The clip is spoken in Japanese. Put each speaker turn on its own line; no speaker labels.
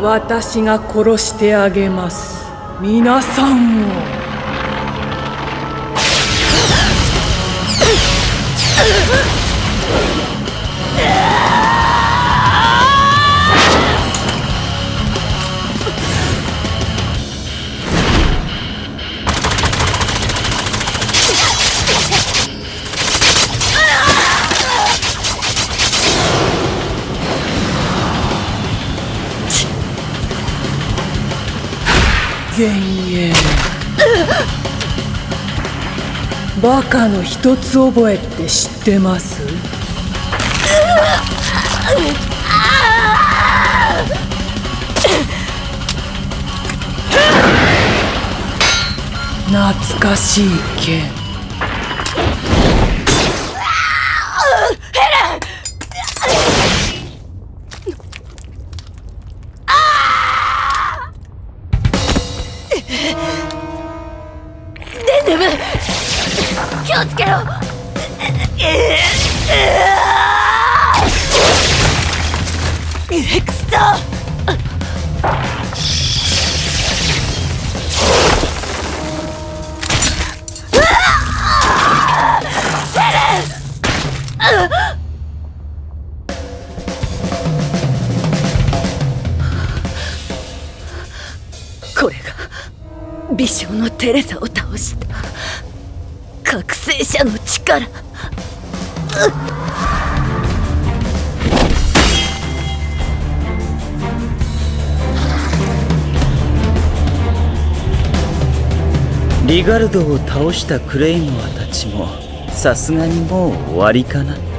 私が殺してあげます、皆さんを。幻影、バカの一つ覚えって知ってます？懐かしい剣。
デンデム、気をつけろ。くそ。これが美少のテレサを倒した覚醒者の力。
リガルドを倒したクレイモアたちもさすがにもう終わりかな。